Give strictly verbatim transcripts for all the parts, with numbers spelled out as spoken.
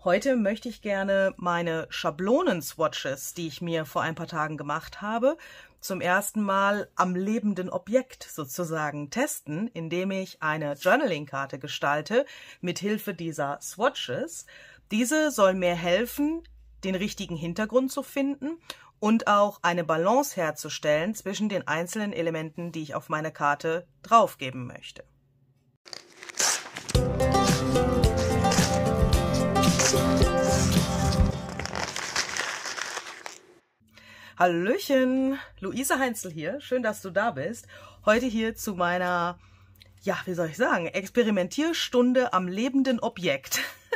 Heute möchte ich gerne meine Schablonen-Swatches, die ich mir vor ein paar Tagen gemacht habe, zum ersten Mal am lebenden Objekt sozusagen testen, indem ich eine Journaling-Karte gestalte mit Hilfe dieser Swatches. Diese soll mir helfen, den richtigen Hintergrund zu finden und auch eine Balance herzustellen zwischen den einzelnen Elementen, die ich auf meine Karte draufgeben möchte. Hallöchen, Luise Heinzel hier, schön, dass du da bist. Heute hier zu meiner, ja, wie soll ich sagen, Experimentierstunde am lebenden Objekt.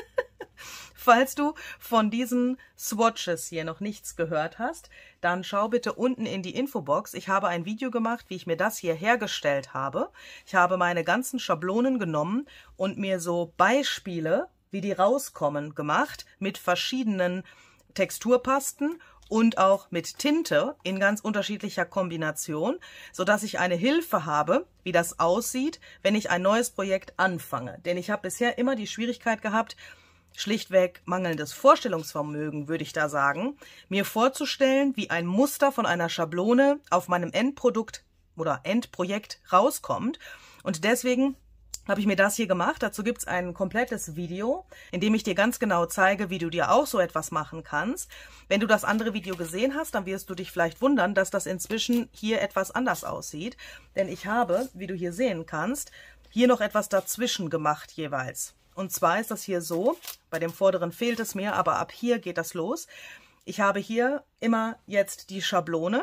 Falls du von diesen Swatches hier noch nichts gehört hast, dann schau bitte unten in die Infobox. Ich habe ein Video gemacht, wie ich mir das hier hergestellt habe. Ich habe meine ganzen Schablonen genommen und mir so Beispiele, wie die rauskommen, gemacht mit verschiedenen Texturpasten und auch mit Tinte in ganz unterschiedlicher Kombination, sodass ich eine Hilfe habe, wie das aussieht, wenn ich ein neues Projekt anfange. Denn ich habe bisher immer die Schwierigkeit gehabt, schlichtweg mangelndes Vorstellungsvermögen, würde ich da sagen, mir vorzustellen, wie ein Muster von einer Schablone auf meinem Endprodukt oder Endprojekt rauskommt. Und deswegen habe ich mir das hier gemacht. Dazu gibt es ein komplettes Video, in dem ich dir ganz genau zeige, wie du dir auch so etwas machen kannst. Wenn du das andere Video gesehen hast, dann wirst du dich vielleicht wundern, dass das inzwischen hier etwas anders aussieht. Denn ich habe, wie du hier sehen kannst, hier noch etwas dazwischen gemacht jeweils. Und zwar ist das hier so, bei dem vorderen fehlt es mir, aber ab hier geht das los. Ich habe hier immer jetzt die Schablone,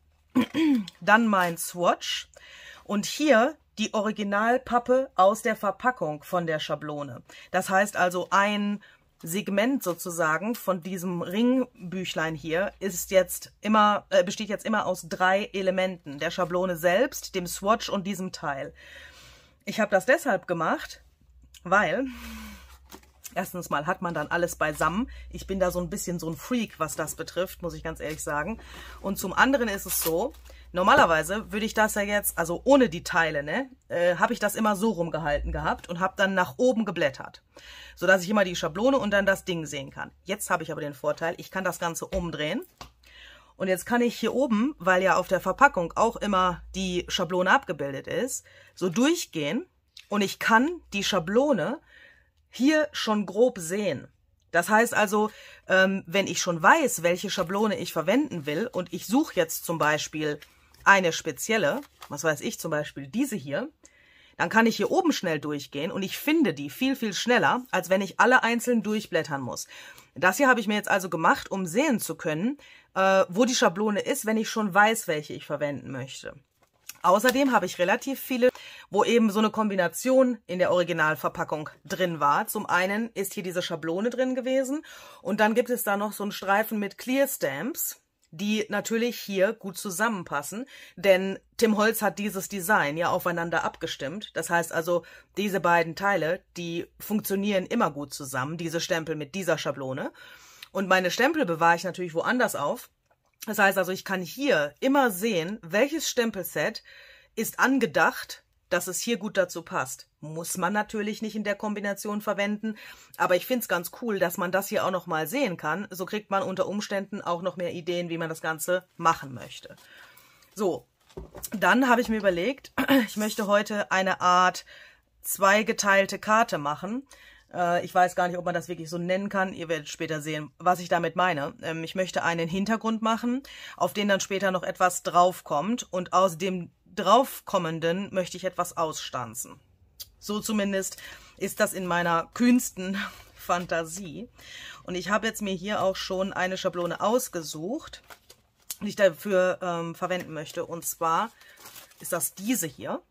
dann mein Swatch und hier die Originalpappe aus der Verpackung von der Schablone. Das heißt also, ein Segment sozusagen von diesem Ringbüchlein hier ist jetzt immer, äh, besteht jetzt immer aus drei Elementen. Der Schablone selbst, dem Swatch und diesem Teil. Ich habe das deshalb gemacht, weil erstens mal hat man dann alles beisammen. Ich bin da so ein bisschen so ein Freak, was das betrifft, muss ich ganz ehrlich sagen. Und zum anderen ist es so, normalerweise würde ich das ja jetzt, also ohne die Teile, ne, äh, habe ich das immer so rumgehalten gehabt und habe dann nach oben geblättert, sodass ich immer die Schablone und dann das Ding sehen kann. Jetzt habe ich aber den Vorteil, ich kann das Ganze umdrehen. Und jetzt kann ich hier oben, weil ja auf der Verpackung auch immer die Schablone abgebildet ist, so durchgehen und ich kann die Schablone hier schon grob sehen. Das heißt also, ähm, wenn ich schon weiß, welche Schablone ich verwenden will und ich suche jetzt zum Beispiel eine spezielle, was weiß ich, zum Beispiel diese hier, dann kann ich hier oben schnell durchgehen und ich finde die viel, viel schneller, als wenn ich alle einzeln durchblättern muss. Das hier habe ich mir jetzt also gemacht, um sehen zu können, äh, wo die Schablone ist, wenn ich schon weiß, welche ich verwenden möchte. Außerdem habe ich relativ viele, wo eben so eine Kombination in der Originalverpackung drin war. Zum einen ist hier diese Schablone drin gewesen und dann gibt es da noch so einen Streifen mit Clear Stamps, die natürlich hier gut zusammenpassen, denn Tim Holtz hat dieses Design ja aufeinander abgestimmt. Das heißt also, diese beiden Teile, die funktionieren immer gut zusammen, diese Stempel mit dieser Schablone. Und meine Stempel bewahre ich natürlich woanders auf. Das heißt also, ich kann hier immer sehen, welches Stempelset ist angedacht, dass es hier gut dazu passt. Muss man natürlich nicht in der Kombination verwenden, aber ich finde es ganz cool, dass man das hier auch noch mal sehen kann. So kriegt man unter Umständen auch noch mehr Ideen, wie man das Ganze machen möchte. So, dann habe ich mir überlegt, ich möchte heute eine Art zweigeteilte Karte machen. Ich weiß gar nicht, ob man das wirklich so nennen kann. Ihr werdet später sehen, was ich damit meine. Ich möchte einen Hintergrund machen, auf den dann später noch etwas draufkommt. Und aus dem draufkommenden möchte ich etwas ausstanzen. So zumindest ist das in meiner kühnsten Fantasie. Und ich habe jetzt mir hier auch schon eine Schablone ausgesucht, die ich dafür ähm, verwenden möchte. Und zwar ist das diese hier.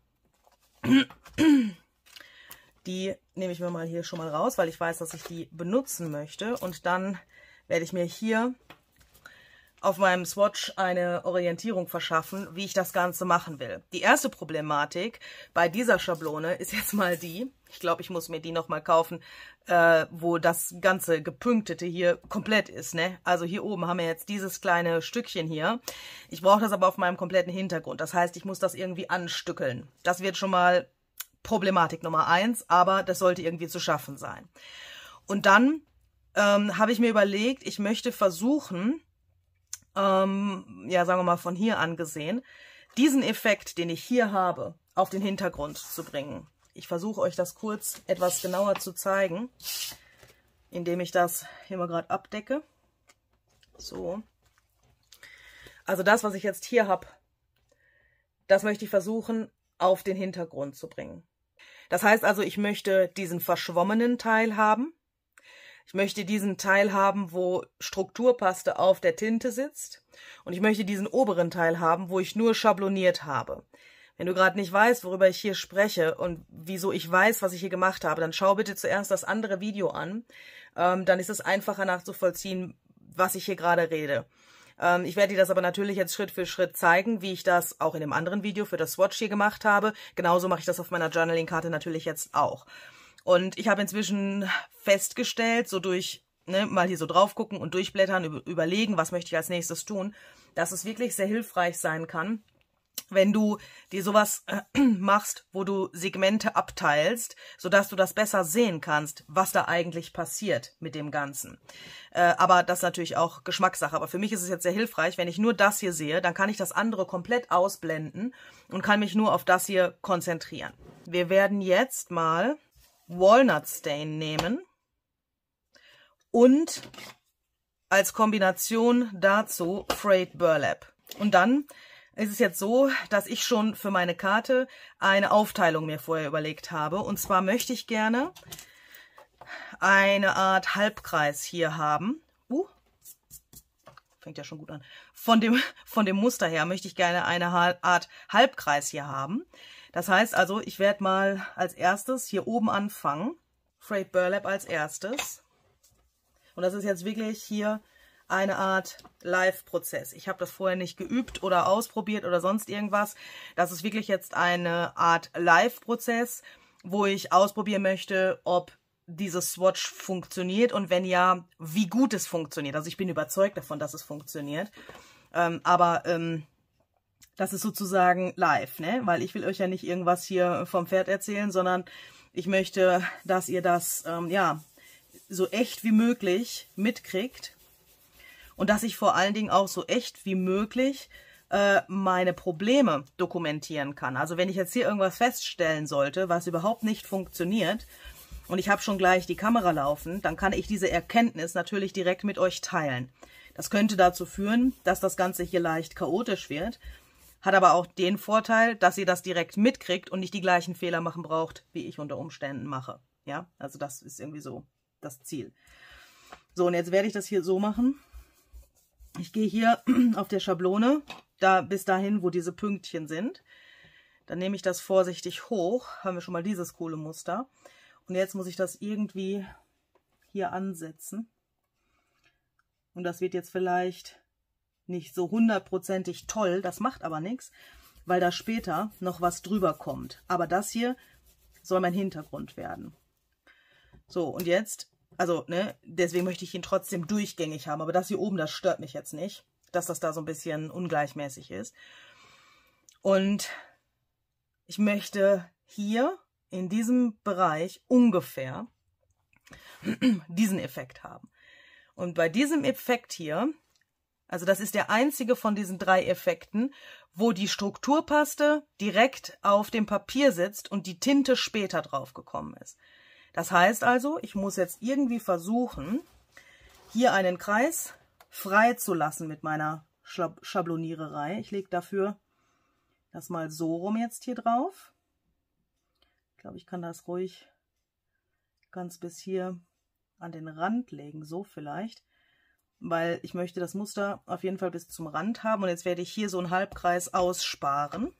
Die nehme ich mir mal hier schon mal raus, weil ich weiß, dass ich die benutzen möchte. Und dann werde ich mir hier auf meinem Swatch eine Orientierung verschaffen, wie ich das Ganze machen will. Die erste Problematik bei dieser Schablone ist jetzt mal die, ich glaube, ich muss mir die nochmal kaufen, äh, wo das ganze Gepunktete hier komplett ist, ne? Also hier oben haben wir jetzt dieses kleine Stückchen hier. Ich brauche das aber auf meinem kompletten Hintergrund. Das heißt, ich muss das irgendwie anstückeln. Das wird schon mal Problematik Nummer eins, aber das sollte irgendwie zu schaffen sein. Und dann ähm, habe ich mir überlegt, ich möchte versuchen, ähm, ja, sagen wir mal von hier angesehen, diesen Effekt, den ich hier habe, auf den Hintergrund zu bringen. Ich versuche euch das kurz etwas genauer zu zeigen, indem ich das hier mal gerade abdecke. So. Also das, was ich jetzt hier habe, das möchte ich versuchen, auf den Hintergrund zu bringen. Das heißt also, ich möchte diesen verschwommenen Teil haben. Ich möchte diesen Teil haben, wo Strukturpaste auf der Tinte sitzt. Und ich möchte diesen oberen Teil haben, wo ich nur schabloniert habe. Wenn du gerade nicht weißt, worüber ich hier spreche und wieso ich weiß, was ich hier gemacht habe, dann schau bitte zuerst das andere Video an. Ähm, dann ist es einfacher nachzuvollziehen, was ich hier gerade rede. Ähm, ich werde dir das aber natürlich jetzt Schritt für Schritt zeigen, wie ich das auch in dem anderen Video für das Swatch hier gemacht habe. Genauso mache ich das auf meiner Journaling-Karte natürlich jetzt auch. Und ich habe inzwischen festgestellt, so durch ne, mal hier so drauf gucken und durchblättern, überlegen, was möchte ich als nächstes tun, dass es wirklich sehr hilfreich sein kann, wenn du dir sowas äh, machst, wo du Segmente abteilst, sodass du das besser sehen kannst, was da eigentlich passiert mit dem Ganzen. Äh, aber das ist natürlich auch Geschmackssache. Aber für mich ist es jetzt sehr hilfreich, wenn ich nur das hier sehe, dann kann ich das andere komplett ausblenden und kann mich nur auf das hier konzentrieren. Wir werden jetzt mal Walnut Stain nehmen und als Kombination dazu Frayed Burlap. Und dann ist es jetzt so, dass ich schon für meine Karte eine Aufteilung mir vorher überlegt habe. Und zwar möchte ich gerne eine Art Halbkreis hier haben. Uh, fängt ja schon gut an. Von dem, von dem Muster her möchte ich gerne eine Art Halbkreis hier haben. Das heißt also, ich werde mal als erstes hier oben anfangen. Frayed Burlap als erstes. Und das ist jetzt wirklich hier eine Art Live-Prozess. Ich habe das vorher nicht geübt oder ausprobiert oder sonst irgendwas. Das ist wirklich jetzt eine Art Live-Prozess, wo ich ausprobieren möchte, ob dieses Swatch funktioniert und wenn ja, wie gut es funktioniert. Also ich bin überzeugt davon, dass es funktioniert. Ähm, aber ähm, das ist sozusagen live, ne? Weil ich will euch ja nicht irgendwas hier vom Pferd erzählen, sondern ich möchte, dass ihr das ähm, ja so echt wie möglich mitkriegt. Und dass ich vor allen Dingen auch so echt wie möglich äh, meine Probleme dokumentieren kann. Also wenn ich jetzt hier irgendwas feststellen sollte, was überhaupt nicht funktioniert und ich habe schon gleich die Kamera laufen, dann kann ich diese Erkenntnis natürlich direkt mit euch teilen. Das könnte dazu führen, dass das Ganze hier leicht chaotisch wird, hat aber auch den Vorteil, dass ihr das direkt mitkriegt und nicht die gleichen Fehler machen braucht, wie ich unter Umständen mache. Ja, also das ist irgendwie so das Ziel. So, und jetzt werde ich das hier so machen. Ich gehe hier auf der Schablone, da bis dahin, wo diese Pünktchen sind. Dann nehme ich das vorsichtig hoch, haben wir schon mal dieses coole Muster. Und jetzt muss ich das irgendwie hier ansetzen. Und das wird jetzt vielleicht nicht so hundertprozentig toll, das macht aber nichts, weil da später noch was drüber kommt. Aber das hier soll mein Hintergrund werden. So, und jetzt... Also, ne, deswegen möchte ich ihn trotzdem durchgängig haben. Aber das hier oben, das stört mich jetzt nicht, dass das da so ein bisschen ungleichmäßig ist. Und ich möchte hier in diesem Bereich ungefähr diesen Effekt haben. Und bei diesem Effekt hier, also das ist der einzige von diesen drei Effekten, wo die Strukturpaste direkt auf dem Papier sitzt und die Tinte später drauf gekommen ist. Das heißt also, ich muss jetzt irgendwie versuchen, hier einen Kreis frei zu lassen mit meiner Schabloniererei. Ich lege dafür das mal so rum jetzt hier drauf. Ich glaube, ich kann das ruhig ganz bis hier an den Rand legen, so vielleicht. Weil ich möchte das Muster auf jeden Fall bis zum Rand haben. Und jetzt werde ich hier so einen Halbkreis aussparen.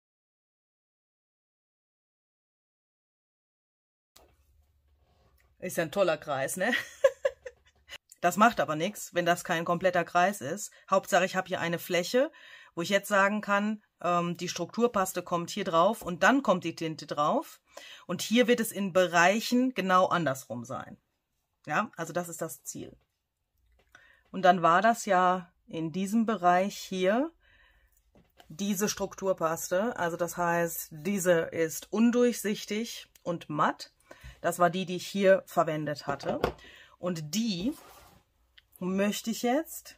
Ist ja ein toller Kreis, ne? Das macht aber nichts, wenn das kein kompletter Kreis ist. Hauptsache, ich habe hier eine Fläche, wo ich jetzt sagen kann, ähm, die Strukturpaste kommt hier drauf und dann kommt die Tinte drauf. Und hier wird es in Bereichen genau andersrum sein. Ja, also das ist das Ziel. Und dann war das ja in diesem Bereich hier diese Strukturpaste. Also das heißt, diese ist undurchsichtig und matt. Das war die, die ich hier verwendet hatte. Und die möchte ich jetzt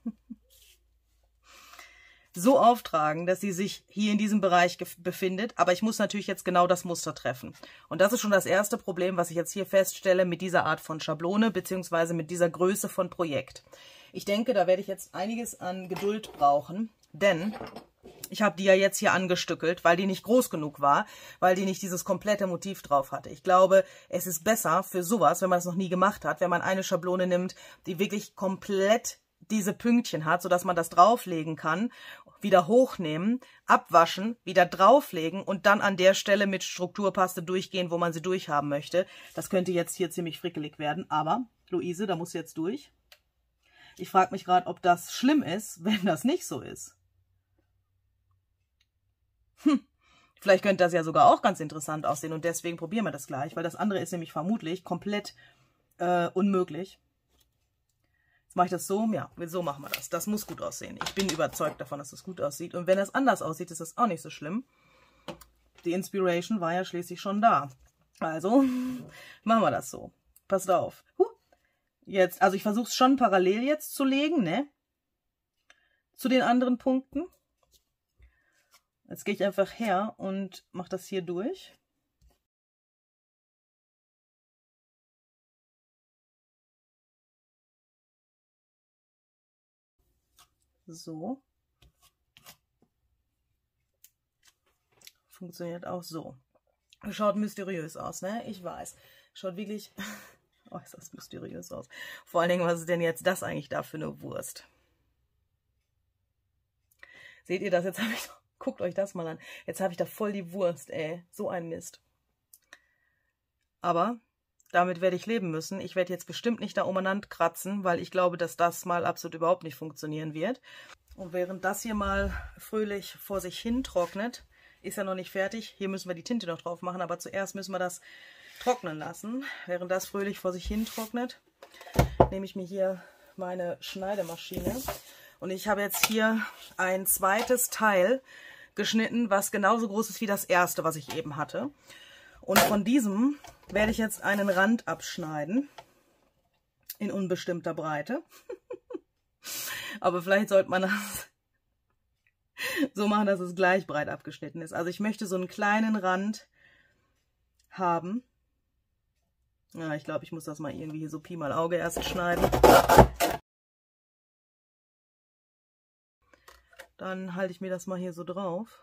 so auftragen, dass sie sich hier in diesem Bereich befindet. Aber ich muss natürlich jetzt genau das Muster treffen. Und das ist schon das erste Problem, was ich jetzt hier feststelle mit dieser Art von Schablone, beziehungsweise mit dieser Größe von Projekt. Ich denke, da werde ich jetzt einiges an Geduld brauchen, denn ich habe die ja jetzt hier angestückelt, weil die nicht groß genug war, weil die nicht dieses komplette Motiv drauf hatte. Ich glaube, es ist besser für sowas, wenn man es noch nie gemacht hat, wenn man eine Schablone nimmt, die wirklich komplett diese Pünktchen hat, sodass man das drauflegen kann, wieder hochnehmen, abwaschen, wieder drauflegen und dann an der Stelle mit Strukturpaste durchgehen, wo man sie durchhaben möchte. Das könnte jetzt hier ziemlich frickelig werden, aber Luise, da muss jetzt durch. Ich frage mich gerade, ob das schlimm ist, wenn das nicht so ist. Hm, vielleicht könnte das ja sogar auch ganz interessant aussehen und deswegen probieren wir das gleich, weil das andere ist nämlich vermutlich komplett äh, unmöglich. Jetzt mache ich das so, ja, so machen wir das. Das muss gut aussehen. Ich bin überzeugt davon, dass das gut aussieht. Und wenn das anders aussieht, ist das auch nicht so schlimm. Die Inspiration war ja schließlich schon da. Also machen wir das so. Passt auf. Huh. Jetzt, also ich versuche es schon parallel jetzt zu legen, ne? Zu den anderen Punkten. Jetzt gehe ich einfach her und mache das hier durch. So. Funktioniert auch so. Schaut mysteriös aus, ne? Ich weiß. Schaut wirklich äußerst mysteriös aus. Vor allen Dingen, was ist denn jetzt das eigentlich da für eine Wurst? Seht ihr das? Jetzt habe ich... Guckt euch das mal an. Jetzt habe ich da voll die Wurst, ey. So ein Mist. Aber damit werde ich leben müssen. Ich werde jetzt bestimmt nicht da umeinander kratzen, weil ich glaube, dass das mal absolut überhaupt nicht funktionieren wird. Und während das hier mal fröhlich vor sich hin trocknet, ist ja noch nicht fertig. Hier müssen wir die Tinte noch drauf machen, aber zuerst müssen wir das trocknen lassen. Während das fröhlich vor sich hin trocknet, nehme ich mir hier meine Schneidemaschine. Und ich habe jetzt hier ein zweites Teil geschnitten, was genauso groß ist wie das erste, was ich eben hatte. Und von diesem werde ich jetzt einen Rand abschneiden in unbestimmter Breite. Aber vielleicht sollte man das so machen, dass es gleich breit abgeschnitten ist. Also ich möchte so einen kleinen Rand haben. Ja, ich glaube, ich muss das mal irgendwie hier so Pi mal Auge erst schneiden. Dann halte ich mir das mal hier so drauf.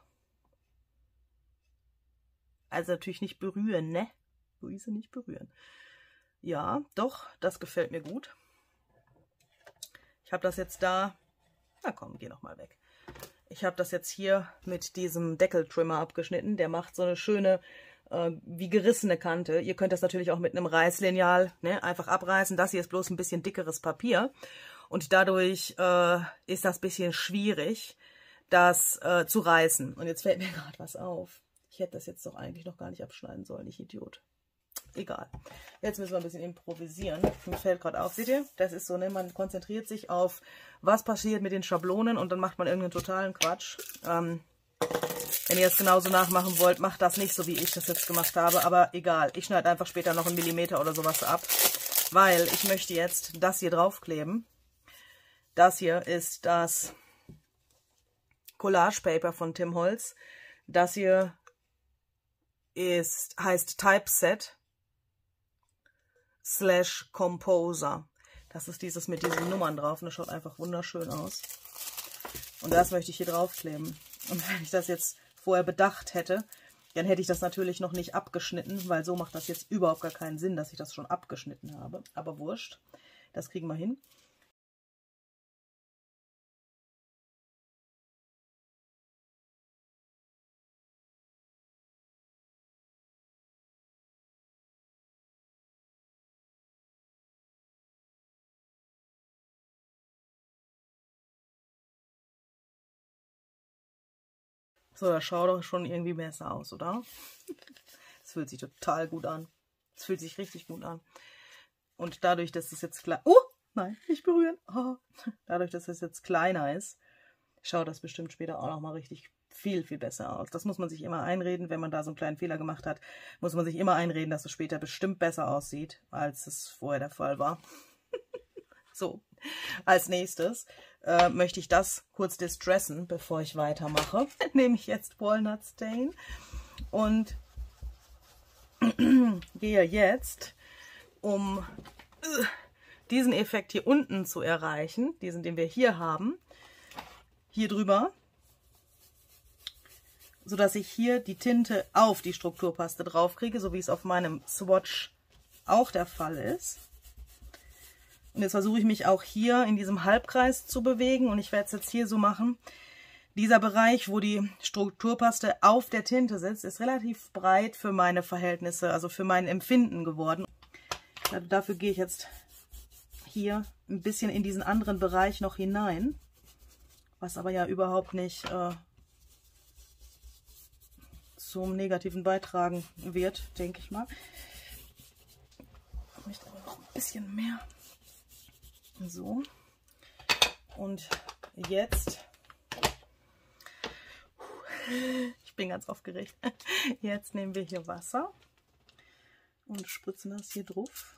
Also natürlich nicht berühren, ne? Luise, nicht berühren. Ja, doch, das gefällt mir gut. Ich habe das jetzt da... Na komm, geh noch mal weg. Ich habe das jetzt hier mit diesem Deckeltrimmer abgeschnitten. Der macht so eine schöne, äh, wie gerissene Kante. Ihr könnt das natürlich auch mit einem Reißlineal, ne, einfach abreißen. Das hier ist bloß ein bisschen dickeres Papier. Und dadurch äh, ist das ein bisschen schwierig, das äh, zu reißen. Und jetzt fällt mir gerade was auf. Ich hätte das jetzt doch eigentlich noch gar nicht abschneiden sollen, ich Idiot. Egal. Jetzt müssen wir ein bisschen improvisieren. Mir fällt gerade auf, seht ihr? Das ist so, ne? Man konzentriert sich auf, was passiert mit den Schablonen und dann macht man irgendeinen totalen Quatsch. Ähm, wenn ihr es genauso nachmachen wollt, macht das nicht so, wie ich das jetzt gemacht habe. Aber egal, ich schneide einfach später noch einen Millimeter oder sowas ab, weil ich möchte jetzt das hier draufkleben. Das hier ist das Collage Paper von Tim Holtz. Das hier ist, heißt Typeset slash Composer. Das ist dieses mit diesen Nummern drauf und das schaut einfach wunderschön aus. Und das möchte ich hier draufkleben. Und wenn ich das jetzt vorher bedacht hätte, dann hätte ich das natürlich noch nicht abgeschnitten, weil so macht das jetzt überhaupt gar keinen Sinn, dass ich das schon abgeschnitten habe. Aber wurscht, das kriegen wir hin. So, das schaut doch schon irgendwie besser aus, oder? Das fühlt sich total gut an. Das fühlt sich richtig gut an. Und dadurch, dass es jetzt klein... Oh, nein, nicht berühren. Oh. Dadurch, dass es jetzt kleiner ist, schaut das bestimmt später auch nochmal richtig viel, viel besser aus. Das muss man sich immer einreden, wenn man da so einen kleinen Fehler gemacht hat, muss man sich immer einreden, dass es später bestimmt besser aussieht, als es vorher der Fall war. So, als nächstes äh, möchte ich das kurz distressen, bevor ich weitermache. Nehme ich jetzt Walnut Stain und gehe jetzt, um äh, diesen Effekt hier unten zu erreichen, diesen, den wir hier haben, hier drüber, sodass ich hier die Tinte auf die Strukturpaste drauf kriege, so wie es auf meinem Swatch auch der Fall ist. Und jetzt versuche ich mich auch hier in diesem Halbkreis zu bewegen und ich werde es jetzt hier so machen. Dieser Bereich, wo die Strukturpaste auf der Tinte sitzt, ist relativ breit für meine Verhältnisse, also für mein Empfinden geworden. Also dafür gehe ich jetzt hier ein bisschen in diesen anderen Bereich noch hinein, was aber ja überhaupt nicht äh, zum Negativen beitragen wird, denke ich mal. Ich möchte aber noch ein bisschen mehr. So. Und jetzt, ich bin ganz aufgeregt, jetzt nehmen wir hier Wasser und spritzen das hier drauf.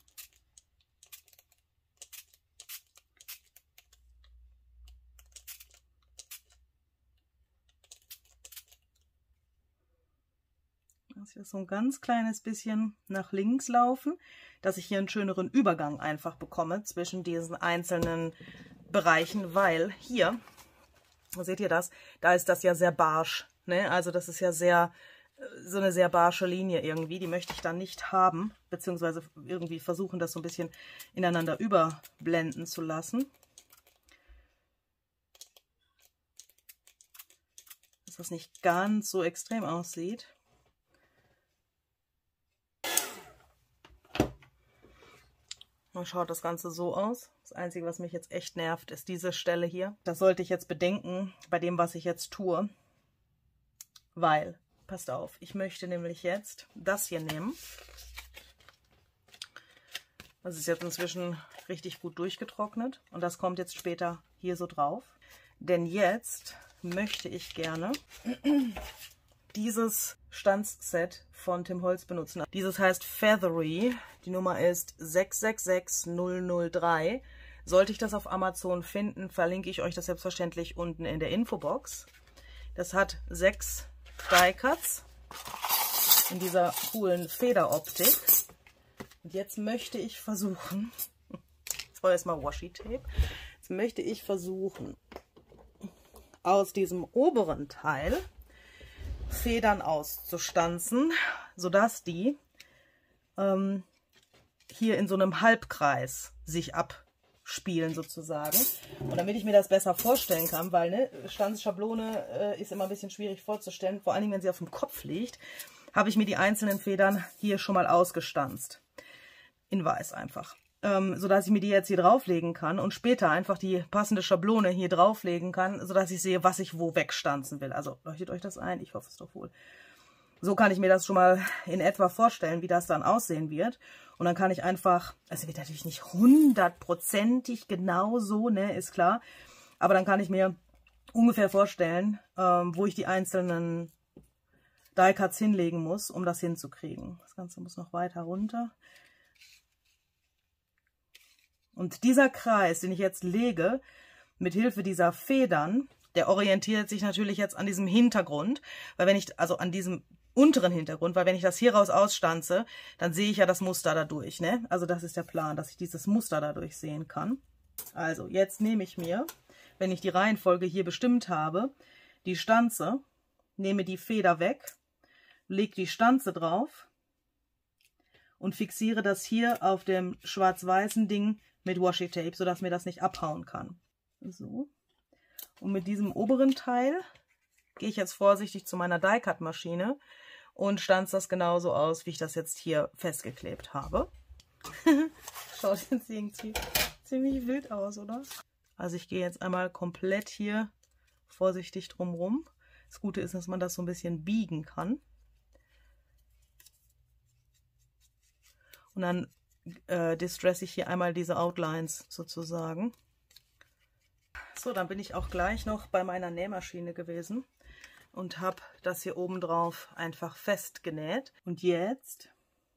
Lass ich das so ein ganz kleines bisschen nach links laufen, dass ich hier einen schöneren Übergang einfach bekomme zwischen diesen einzelnen Bereichen, weil hier, seht ihr das, da ist das ja sehr barsch, ne? Also das ist ja sehr, so eine sehr barsche Linie irgendwie, die möchte ich dann nicht haben, beziehungsweise irgendwie versuchen, das so ein bisschen ineinander überblenden zu lassen. Dass das nicht ganz so extrem aussieht. Dann schaut das Ganze so aus. Das Einzige, was mich jetzt echt nervt, ist diese Stelle hier. Das sollte ich jetzt bedenken bei dem, was ich jetzt tue. Weil, passt auf, ich möchte nämlich jetzt das hier nehmen. Das ist jetzt inzwischen richtig gut durchgetrocknet. Und das kommt jetzt später hier so drauf. Denn jetzt möchte ich gerne dieses Stanzset von Tim Holtz benutzen. Dieses heißt Feathery. Die Nummer ist sechs sechs sechs null null drei. Sollte ich das auf Amazon finden, verlinke ich euch das selbstverständlich unten in der Infobox. Das hat sechs Die Cuts in dieser coolen Federoptik. Und jetzt möchte ich versuchen, jetzt brauche ich erstmal Washi Tape, jetzt möchte ich versuchen, aus diesem oberen Teil Federn auszustanzen, sodass die ähm, hier in so einem Halbkreis sich abspielen sozusagen. Und damit ich mir das besser vorstellen kann, weil ne, Stanzschablone äh, ist immer ein bisschen schwierig vorzustellen, vor allen Dingen, wenn sie auf dem Kopf liegt, habe ich mir die einzelnen Federn hier schon mal ausgestanzt. In weiß einfach. Ähm, sodass ich mir die jetzt hier drauflegen kann und später einfach die passende Schablone hier drauflegen kann, sodass ich sehe, was ich wo wegstanzen will. Also leuchtet euch das ein? Ich hoffe es doch wohl. So kann ich mir das schon mal in etwa vorstellen, wie das dann aussehen wird. Und dann kann ich einfach, also wird natürlich nicht hundertprozentig genau so, ne, ist klar. Aber dann kann ich mir ungefähr vorstellen, ähm, wo ich die einzelnen Die Cuts hinlegen muss, um das hinzukriegen. Das Ganze muss noch weiter runter. Und dieser Kreis, den ich jetzt lege, mit Hilfe dieser Federn, der orientiert sich natürlich jetzt an diesem Hintergrund, weil wenn ich, also an diesem unteren Hintergrund, weil wenn ich das hier raus ausstanze, dann sehe ich ja das Muster dadurch, ne? Also das ist der Plan, dass ich dieses Muster dadurch sehen kann. Also jetzt nehme ich mir, wenn ich die Reihenfolge hier bestimmt habe, die Stanze, nehme die Feder weg, lege die Stanze drauf und fixiere das hier auf dem schwarz-weißen Ding mit Washi Tape, sodass mir das nicht abhauen kann. So. Und mit diesem oberen Teil gehe ich jetzt vorsichtig zu meiner Die Cut Maschine und stanze das genauso aus, wie ich das jetzt hier festgeklebt habe. Schaut jetzt irgendwie ziemlich wild aus, oder? Also ich gehe jetzt einmal komplett hier vorsichtig drumrum. Das Gute ist, dass man das so ein bisschen biegen kann. Und dann äh, distresse ich hier einmal diese Outlines sozusagen. So, dann bin ich auch gleich noch bei meiner Nähmaschine gewesen und habe das hier oben drauf einfach festgenäht. Und jetzt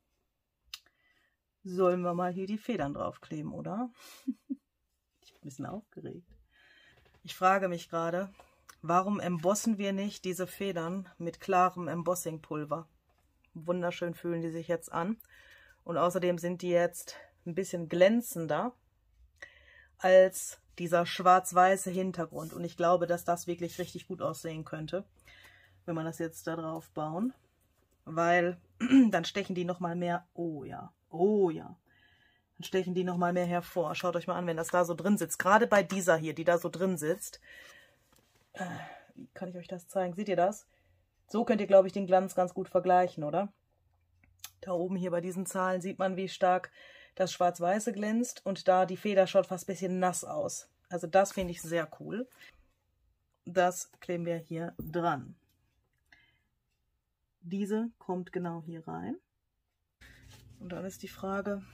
sollen wir mal hier die Federn draufkleben, oder? Ich bin ein bisschen aufgeregt. Ich frage mich gerade, warum embossen wir nicht diese Federn mit klarem Embossingpulver? Wunderschön fühlen die sich jetzt an. Und außerdem sind die jetzt ein bisschen glänzender als dieser schwarz-weiße Hintergrund. Und ich glaube, dass das wirklich richtig gut aussehen könnte, wenn man das jetzt da drauf bauen. Weil dann stechen die nochmal mehr, oh ja, oh ja, dann stechen die nochmal mehr hervor. Schaut euch mal an, wenn das da so drin sitzt. Gerade bei dieser hier, die da so drin sitzt. Äh, wie kann ich euch das zeigen? Seht ihr das? So könnt ihr, glaube ich, den Glanz ganz gut vergleichen, oder? Da oben hier bei diesen Zahlen sieht man, wie stark das Schwarz-Weiße glänzt. Und da die Feder schaut fast ein bisschen nass aus. Also das finde ich sehr cool. Das kleben wir hier dran. Diese kommt genau hier rein. Und dann ist die Frage,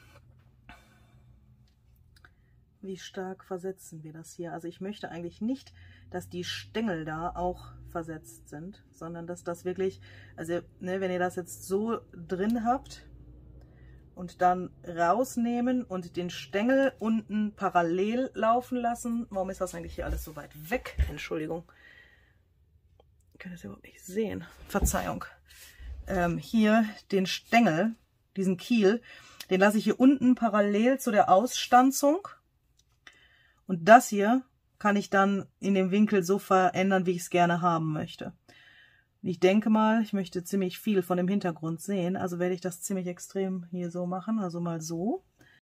wie stark versetzen wir das hier? Also ich möchte eigentlich nicht, dass die Stängel da auch versetzt sind, sondern dass das wirklich, also ne, wenn ihr das jetzt so drin habt und dann rausnehmen und den Stängel unten parallel laufen lassen. Warum ist das eigentlich hier alles so weit weg? Entschuldigung. Ich kann das überhaupt nicht sehen. Verzeihung. Ähm, hier den Stängel, diesen Kiel, den lasse ich hier unten parallel zu der Ausstanzung. Und das hier kann ich dann in dem Winkel so verändern, wie ich es gerne haben möchte. Ich denke mal, ich möchte ziemlich viel von dem Hintergrund sehen, also werde ich das ziemlich extrem hier so machen, also mal so.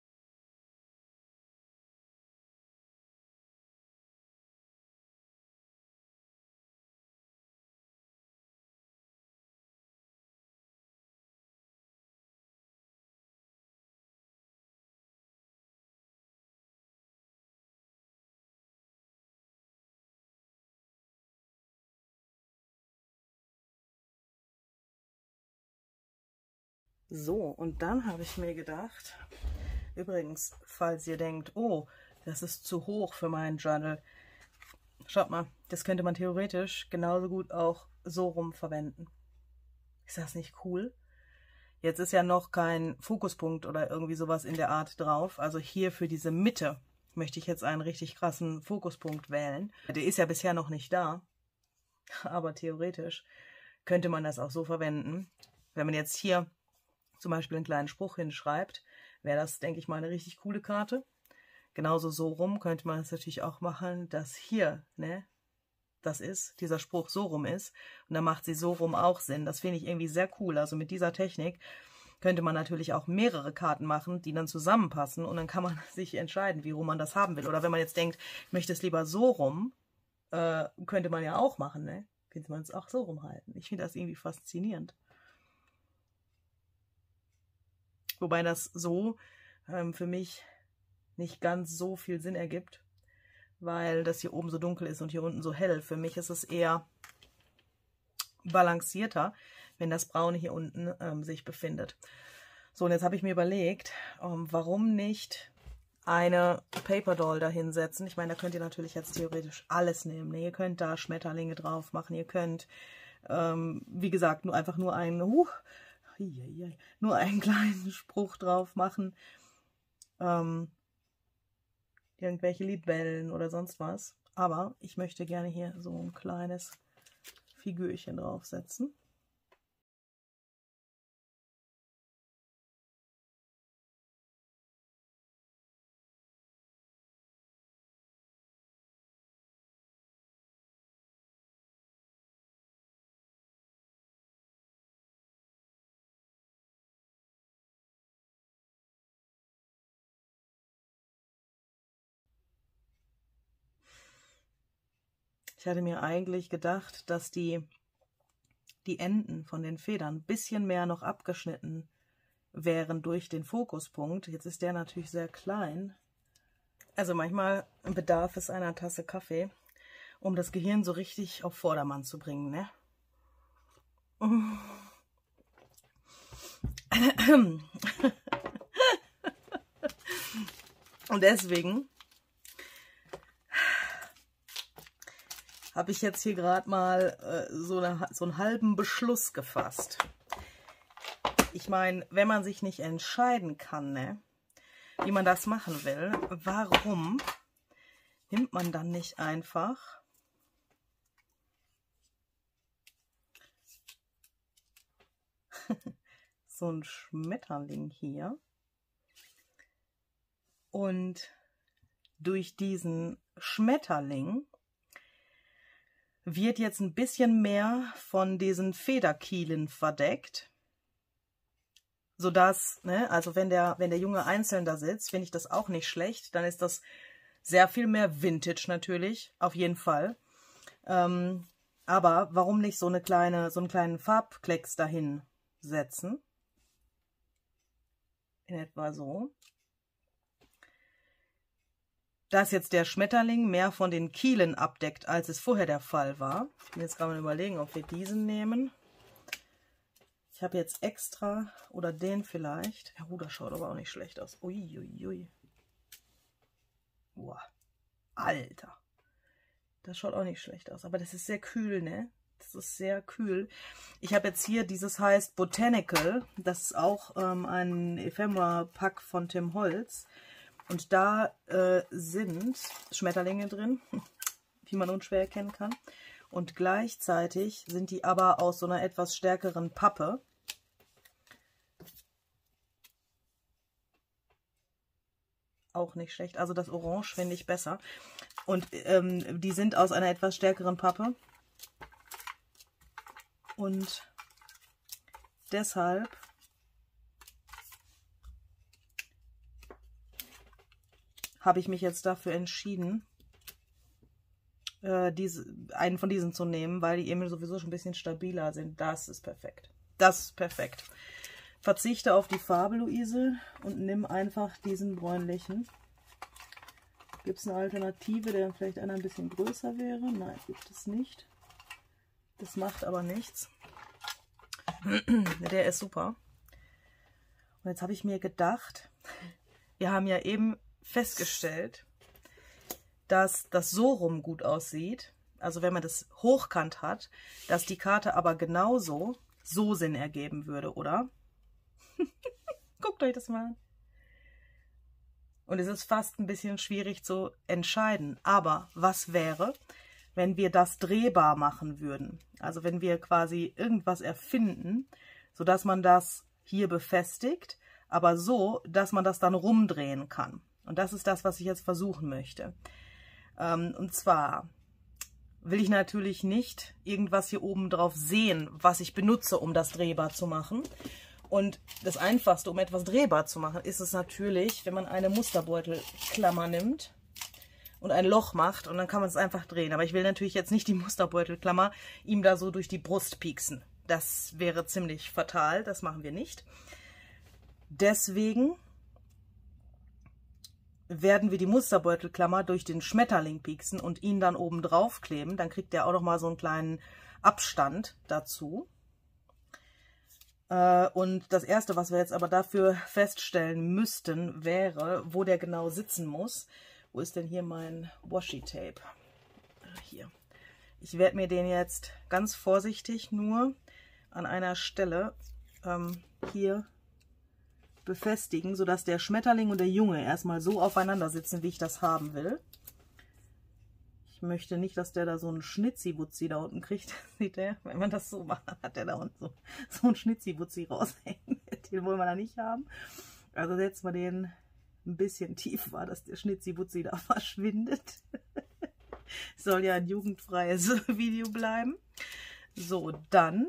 So, und dann habe ich mir gedacht, übrigens, falls ihr denkt, oh, das ist zu hoch für meinen Journal, schaut mal, das könnte man theoretisch genauso gut auch so rum verwenden. Ist das nicht cool? Jetzt ist ja noch kein Fokuspunkt oder irgendwie sowas in der Art drauf. Also hier für diese Mitte möchte ich jetzt einen richtig krassen Fokuspunkt wählen. Der ist ja bisher noch nicht da, aber theoretisch könnte man das auch so verwenden. Wenn man jetzt hier zum Beispiel einen kleinen Spruch hinschreibt, wäre das, denke ich mal, eine richtig coole Karte. Genauso so rum könnte man es natürlich auch machen, dass hier, ne, das ist, dieser Spruch so rum ist. Und dann macht sie so rum auch Sinn. Das finde ich irgendwie sehr cool. Also mit dieser Technik könnte man natürlich auch mehrere Karten machen, die dann zusammenpassen. Und dann kann man sich entscheiden, wie rum man das haben will. Oder wenn man jetzt denkt, ich möchte es lieber so rum, äh, könnte man ja auch machen, ne? Könnte man es auch so rumhalten. Ich finde das irgendwie faszinierend. Wobei das so ähm, für mich nicht ganz so viel Sinn ergibt, weil das hier oben so dunkel ist und hier unten so hell. Für mich ist es eher balancierter, wenn das Braune hier unten ähm, sich befindet. So, und jetzt habe ich mir überlegt, ähm, warum nicht eine Paper Doll da hinsetzen. Ich meine, da könnt ihr natürlich jetzt theoretisch alles nehmen. Ne? Ihr könnt da Schmetterlinge drauf machen, ihr könnt, ähm, wie gesagt, nur einfach nur einen... Uh, nur einen kleinen Spruch drauf machen, ähm, irgendwelche Libellen oder sonst was. Aber ich möchte gerne hier so ein kleines Figürchen draufsetzen. Ich hatte mir eigentlich gedacht, dass die, die Enden von den Federn ein bisschen mehr noch abgeschnitten wären durch den Fokuspunkt. Jetzt ist der natürlich sehr klein. Also manchmal bedarf es einer Tasse Kaffee, um das Gehirn so richtig auf Vordermann zu bringen, ne? Und deswegen habe ich jetzt hier gerade mal äh, so, eine, so einen halben Beschluss gefasst. Ich meine, wenn man sich nicht entscheiden kann, ne, wie man das machen will, warum nimmt man dann nicht einfach so einen Schmetterling hier und durch diesen Schmetterling wird jetzt ein bisschen mehr von diesen Federkielen verdeckt, sodass, ne, also wenn der, wenn der Junge einzeln da sitzt, finde ich das auch nicht schlecht. Dann ist das sehr viel mehr Vintage natürlich, auf jeden Fall. Ähm, aber warum nicht so eine kleine, so einen kleinen Farbklecks dahin setzen? In etwa so. Dass jetzt der Schmetterling mehr von den Kielen abdeckt, als es vorher der Fall war. Ich bin jetzt gerade mal überlegen, ob wir diesen nehmen. Ich habe jetzt extra, oder den vielleicht. Ja, oh, das schaut aber auch nicht schlecht aus. Uiuiui. Ui. Boah, Alter. Das schaut auch nicht schlecht aus. Aber das ist sehr kühl, ne? Das ist sehr kühl. Ich habe jetzt hier, dieses heißt Botanical. Das ist auch ähm, ein Ephemera-Pack von Tim Holtz. Und da äh, sind Schmetterlinge drin, wie man unschwer erkennen kann. Und gleichzeitig sind die aber aus so einer etwas stärkeren Pappe. Auch nicht schlecht. Also das Orange finde ich besser. Und ähm, die sind aus einer etwas stärkeren Pappe. Und deshalb habe ich mich jetzt dafür entschieden, äh, diese, einen von diesen zu nehmen, weil die eben sowieso schon ein bisschen stabiler sind. Das ist perfekt. Das ist perfekt. Verzichte auf die Farbe, Luise, und nimm einfach diesen bräunlichen. Gibt es eine Alternative, der vielleicht einer ein bisschen größer wäre? Nein, gibt es nicht. Das macht aber nichts. Der ist super. Und jetzt habe ich mir gedacht, wir haben ja eben festgestellt, dass das so rum gut aussieht, also wenn man das hochkant hat, dass die Karte aber genauso so Sinn ergeben würde, oder? Guckt euch das mal an. Und es ist fast ein bisschen schwierig zu entscheiden. Aber was wäre, wenn wir das drehbar machen würden? Also wenn wir quasi irgendwas erfinden, sodass man das hier befestigt, aber so, dass man das dann rumdrehen kann. Und das ist das, was ich jetzt versuchen möchte. Ähm, und zwar will ich natürlich nicht irgendwas hier oben drauf sehen, was ich benutze, um das drehbar zu machen. Und das Einfachste, um etwas drehbar zu machen, ist es natürlich, wenn man eine Musterbeutelklammer nimmt und ein Loch macht und dann kann man es einfach drehen. Aber ich will natürlich jetzt nicht die Musterbeutelklammer ihm da so durch die Brust pieksen. Das wäre ziemlich fatal, das machen wir nicht. Deswegen werden wir die Musterbeutelklammer durch den Schmetterling pieksen und ihn dann oben drauf kleben. Dann kriegt er auch noch mal so einen kleinen Abstand dazu. Und das Erste, was wir jetzt aber dafür feststellen müssten, wäre, wo der genau sitzen muss. Wo ist denn hier mein Washi-Tape? Hier. Ich werde mir den jetzt ganz vorsichtig nur an einer Stelle ähm, hier befestigen, sodass der Schmetterling und der Junge erstmal so aufeinander sitzen, wie ich das haben will. Ich möchte nicht, dass der da so einen Schnitziwutzi da unten kriegt. Sieht der? Wenn man das so macht, hat der da unten so, so einen Schnitziwutzi raushängen. Den wollen wir da nicht haben. Also setzen wir den ein bisschen tiefer, dass der Schnitziwutzi da verschwindet. Soll ja ein jugendfreies Video bleiben. So, dann,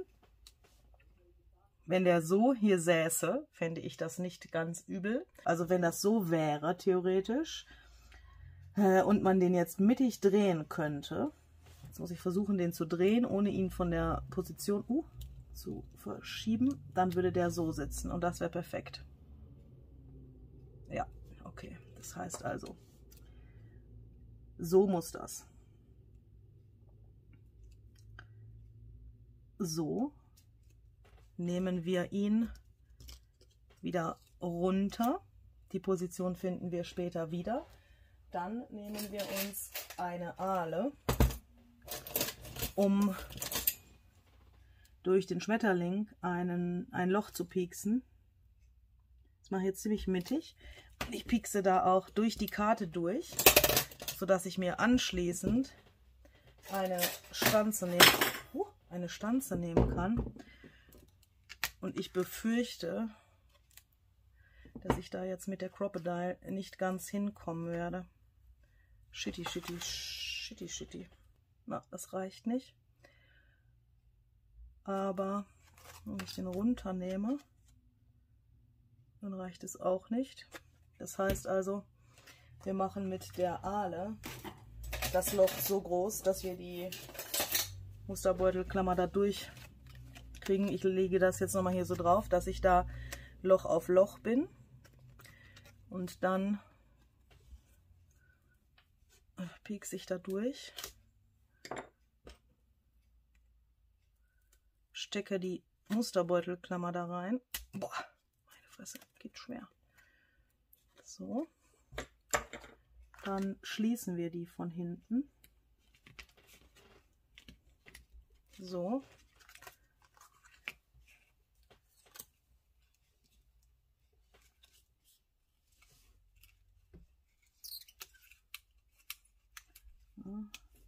wenn der so hier säße, fände ich das nicht ganz übel. Also wenn das so wäre, theoretisch, äh, und man den jetzt mittig drehen könnte, jetzt muss ich versuchen, den zu drehen, ohne ihn von der Position uh, zu verschieben, dann würde der so sitzen und das wäre perfekt. Ja, okay. Das heißt also, so muss das. So nehmen wir ihn wieder runter. Die Position finden wir später wieder. Dann nehmen wir uns eine Ahle um durch den Schmetterling einen, ein Loch zu pieksen. Das mache ich jetzt ziemlich mittig. Ich piekse da auch durch die Karte durch, sodass ich mir anschließend eine Stanze nehmen, uh, eine Stanze nehmen kann. Und ich befürchte, dass ich da jetzt mit der Crocodile nicht ganz hinkommen werde. Shitty, shitty, shitty, shitty. Na, das reicht nicht. Aber wenn ich den runternehme, dann reicht es auch nicht. Das heißt also, wir machen mit der Ahle das Loch so groß, dass wir die Musterbeutelklammer da durchkriegen. Ich lege das jetzt nochmal hier so drauf, dass ich da Loch auf Loch bin. Und dann piekse ich da durch. Stecke die Musterbeutelklammer da rein. Boah, meine Fresse, geht schwer. So. Dann schließen wir die von hinten. So. Ja.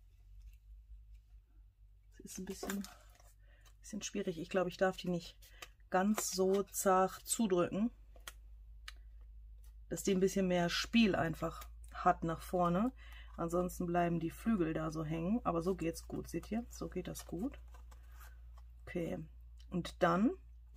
Das ist ein bisschen, bisschen schwierig. Ich glaube, ich darf die nicht ganz so zart zudrücken, dass die ein bisschen mehr Spiel einfach hat nach vorne. Ansonsten bleiben die Flügel da so hängen. Aber so geht es gut, seht ihr? So geht das gut. Okay. Und dann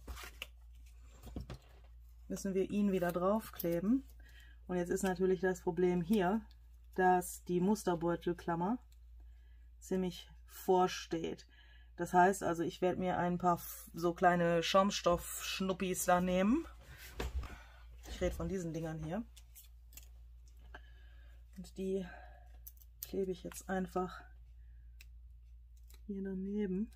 müssen wir ihn wieder draufkleben. Und jetzt ist natürlich das Problem hier, dass die Musterbeutelklammer ziemlich vorsteht. Das heißt also, ich werde mir ein paar so kleine Schaumstoff-Schnuppis da nehmen. Ich rede von diesen Dingern hier. Und die klebe ich jetzt einfach hier daneben.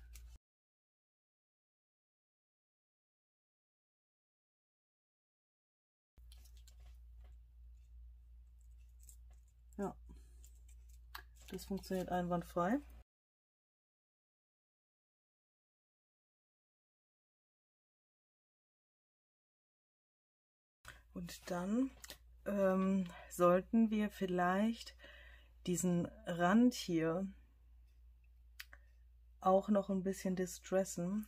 Ja, das funktioniert einwandfrei. Und dann ähm, sollten wir vielleicht diesen Rand hier auch noch ein bisschen distressen.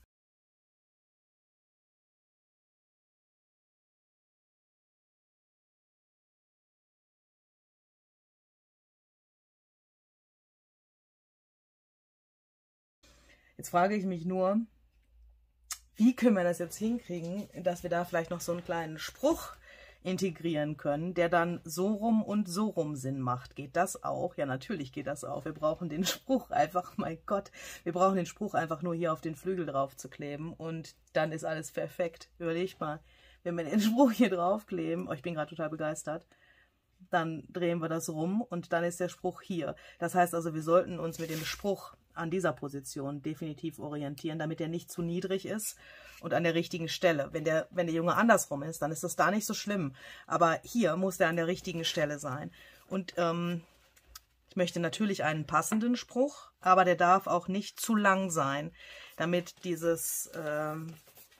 Jetzt frage ich mich nur, wie können wir das jetzt hinkriegen, dass wir da vielleicht noch so einen kleinen Spruch integrieren können, der dann so rum und so rum Sinn macht. Geht das auch? Ja, natürlich geht das auch. Wir brauchen den Spruch einfach, mein Gott, wir brauchen den Spruch einfach nur hier auf den Flügel drauf zu kleben und dann ist alles perfekt. Überleg mal, wenn wir den Spruch hier draufkleben, oh, ich bin gerade total begeistert, dann drehen wir das rum und dann ist der Spruch hier. Das heißt also, wir sollten uns mit dem Spruch an dieser Position definitiv orientieren, damit er nicht zu niedrig ist und an der richtigen Stelle. Wenn der, wenn der Junge andersrum ist, dann ist das da nicht so schlimm. Aber hier muss der an der richtigen Stelle sein. Und ähm, ich möchte natürlich einen passenden Spruch, aber der darf auch nicht zu lang sein, damit dieses ähm,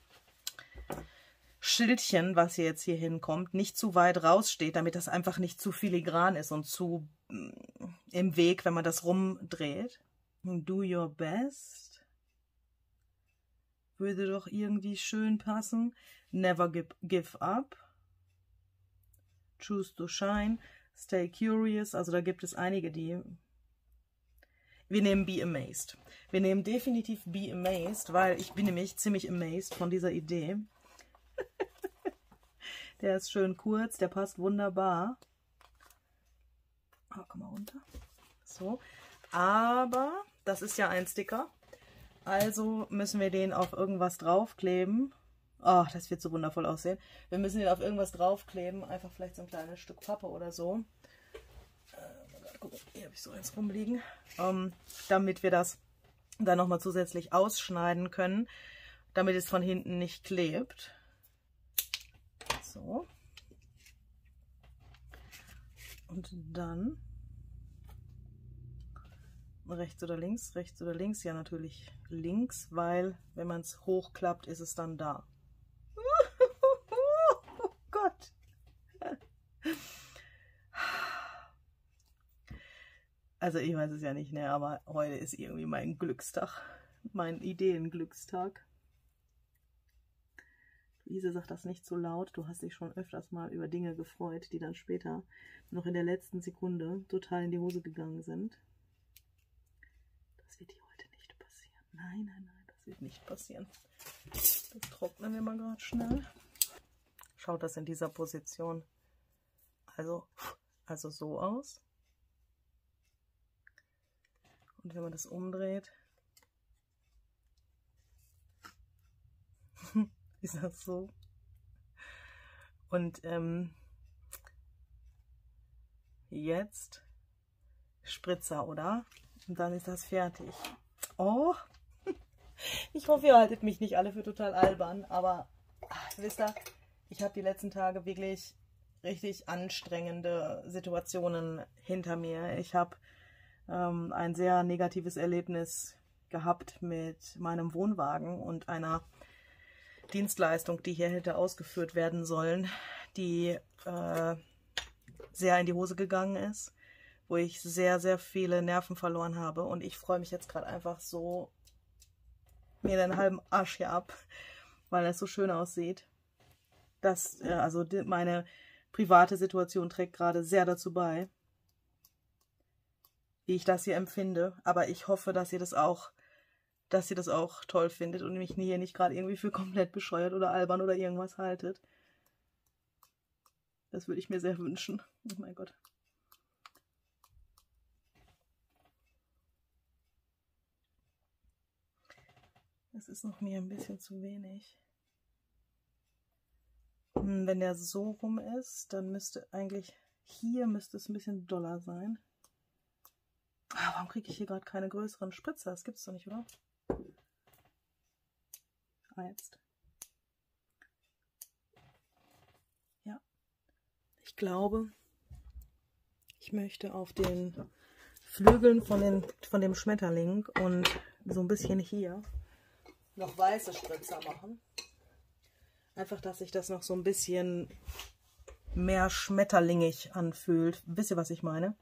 Schildchen, was hier jetzt hier hinkommt, nicht zu weit raussteht, damit das einfach nicht zu filigran ist und zu mm, im Weg, wenn man das rumdreht. Do your best. Würde doch irgendwie schön passen. Never give, give up. Choose to shine. Stay curious. Also da gibt es einige, die... Wir nehmen Be Amazed. Wir nehmen definitiv Be Amazed, weil ich bin nämlich ziemlich amazed von dieser Idee. Der ist schön kurz, der passt wunderbar. Oh, komm mal runter. So. Aber das ist ja ein Sticker. Also müssen wir den auf irgendwas draufkleben. Oh, das wird so wundervoll aussehen. Wir müssen den auf irgendwas draufkleben. Einfach vielleicht so ein kleines Stück Pappe oder so. Äh, gucken, hier habe ich so eins rumliegen. Ähm, damit wir das dann nochmal zusätzlich ausschneiden können. Damit es von hinten nicht klebt. So. Und dann Rechts oder links? Rechts oder links? Ja, natürlich links, weil wenn man es hochklappt, ist es dann da. Oh Gott. Also ich weiß es ja nicht, ne, aber heute ist irgendwie mein Glückstag. Mein Ideenglückstag. Luise sagt das nicht so laut. Du hast dich schon öfters mal über Dinge gefreut, die dann später noch in der letzten Sekunde total in die Hose gegangen sind. Das wird dir heute nicht passieren. Nein, nein, nein, das wird nicht passieren. Das trocknen wir mal gerade schnell. Schaut das in dieser Position also, also so aus. Und wenn man das umdreht, ist das so. Und ähm, jetzt Spritzer, oder? Und dann ist das fertig. Oh, ich hoffe, ihr haltet mich nicht alle für total albern, aber ach, wisst ihr, ich habe die letzten Tage wirklich richtig anstrengende Situationen hinter mir. Ich habe ähm, ein sehr negatives Erlebnis gehabt mit meinem Wohnwagen und einer Dienstleistung, die hier hätte ausgeführt werden sollen, die äh, sehr in die Hose gegangen ist, wo ich sehr, sehr viele Nerven verloren habe. Und ich freue mich jetzt gerade einfach so mir den halben Arsch hier ab, weil es so schön aussieht. Das, äh, also die, meine private Situation trägt gerade sehr dazu bei, wie ich das hier empfinde. Aber ich hoffe, dass ihr das auch dass ihr das auch toll findet und mich hier nicht gerade irgendwie für komplett bescheuert oder albern oder irgendwas haltet. Das würde ich mir sehr wünschen. Oh mein Gott. Das ist noch mir ein bisschen zu wenig. Wenn der so rum ist, dann müsste eigentlich hier müsste es ein bisschen doller sein. Ah, warum kriege ich hier gerade keine größeren Spritzer? Das gibt's doch nicht, oder? Ah, jetzt. Ja. Ich glaube, ich möchte auf den Flügeln von, den, von dem Schmetterling und so ein bisschen hier noch weiße Spritzer machen. Einfach, dass sich das noch so ein bisschen mehr schmetterlingig anfühlt. Wisst ihr, was ich meine?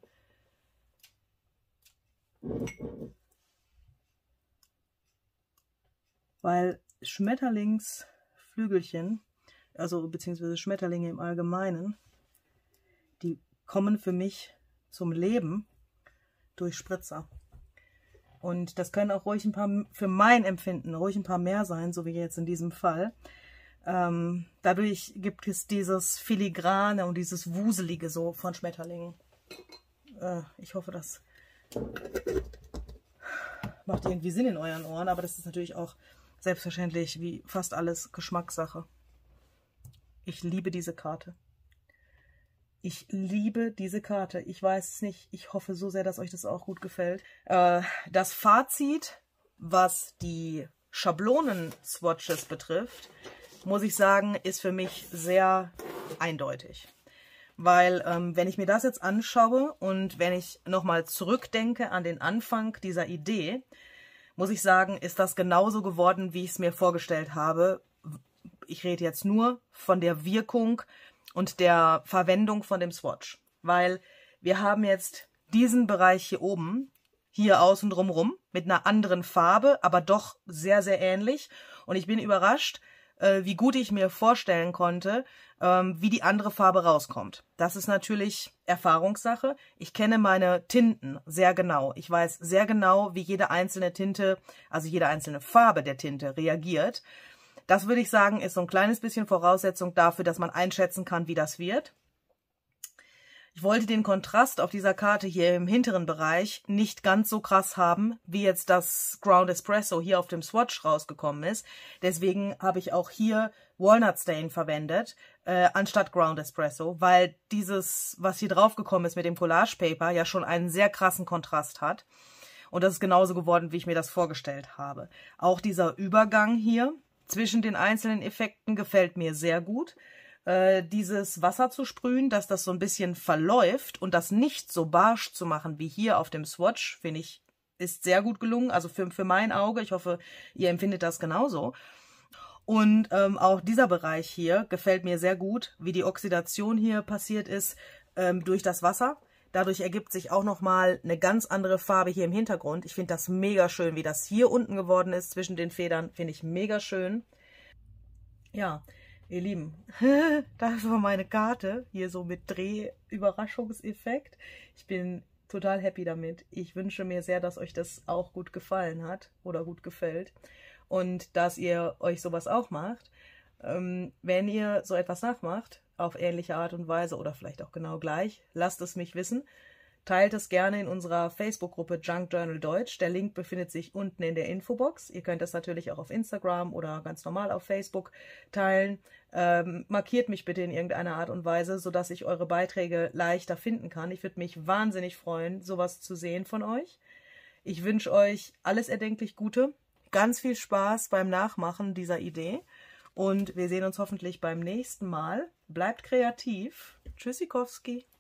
Weil Schmetterlingsflügelchen, also beziehungsweise Schmetterlinge im Allgemeinen, die kommen für mich zum Leben durch Spritzer. Und das können auch ruhig ein paar, für mein Empfinden, ruhig ein paar mehr sein, so wie jetzt in diesem Fall. Ähm, dadurch gibt es dieses Filigrane und dieses Wuselige so von Schmetterlingen. Äh, ich hoffe, das macht irgendwie Sinn in euren Ohren, aber das ist natürlich auch selbstverständlich wie fast alles Geschmackssache. Ich liebe diese Karte. Ich liebe diese Karte. Ich weiß es nicht. Ich hoffe so sehr, dass euch das auch gut gefällt. Äh, das Fazit, was die Schablonen-Swatches betrifft, muss ich sagen, ist für mich sehr eindeutig. Weil, ähm, wenn ich mir das jetzt anschaue und wenn ich nochmal zurückdenke an den Anfang dieser Idee, muss ich sagen, ist das genauso geworden, wie ich es mir vorgestellt habe. Ich rede jetzt nur von der Wirkung und der Verwendung von dem Swatch. Weil wir haben jetzt diesen Bereich hier oben, hier außen drumherum, mit einer anderen Farbe, aber doch sehr, sehr ähnlich. Und ich bin überrascht, äh, wie gut ich mir vorstellen konnte, ähm, wie die andere Farbe rauskommt. Das ist natürlich Erfahrungssache. Ich kenne meine Tinten sehr genau. Ich weiß sehr genau, wie jede einzelne Tinte, also jede einzelne Farbe der Tinte reagiert. Das würde ich sagen, ist so ein kleines bisschen Voraussetzung dafür, dass man einschätzen kann, wie das wird. Ich wollte den Kontrast auf dieser Karte hier im hinteren Bereich nicht ganz so krass haben, wie jetzt das Ground Espresso hier auf dem Swatch rausgekommen ist. Deswegen habe ich auch hier Walnut Stain verwendet, äh, anstatt Ground Espresso, weil dieses, was hier drauf gekommen ist mit dem Collage Paper, ja schon einen sehr krassen Kontrast hat. Und das ist genauso geworden, wie ich mir das vorgestellt habe. Auch dieser Übergang hier zwischen den einzelnen Effekten gefällt mir sehr gut. Äh, dieses Wasser zu sprühen, dass das so ein bisschen verläuft und das nicht so barsch zu machen wie hier auf dem Swatch, finde ich, ist sehr gut gelungen, also für, für mein Auge. Ich hoffe, ihr empfindet das genauso. Und ähm, auch dieser Bereich hier gefällt mir sehr gut, wie die Oxidation hier passiert ist ähm, durch das Wasser. Dadurch ergibt sich auch nochmal eine ganz andere Farbe hier im Hintergrund. Ich finde das mega schön, wie das hier unten geworden ist zwischen den Federn. Finde ich mega schön. Ja, ihr Lieben, das war meine Karte. Hier so mit Dreh-Überraschungseffekt. Ich bin total happy damit. Ich wünsche mir sehr, dass euch das auch gut gefallen hat oder gut gefällt. Und dass ihr euch sowas auch macht. Ähm, wenn ihr so etwas nachmacht, auf ähnliche Art und Weise oder vielleicht auch genau gleich, lasst es mich wissen. Teilt es gerne in unserer Facebook-Gruppe Junk Journal Deutsch. Der Link befindet sich unten in der Infobox. Ihr könnt das natürlich auch auf Instagram oder ganz normal auf Facebook teilen. Ähm, markiert mich bitte in irgendeiner Art und Weise, sodass ich eure Beiträge leichter finden kann. Ich würde mich wahnsinnig freuen, sowas zu sehen von euch. Ich wünsche euch alles erdenklich Gute, ganz viel Spaß beim Nachmachen dieser Idee und wir sehen uns hoffentlich beim nächsten Mal. Bleibt kreativ. Tschüssikowski.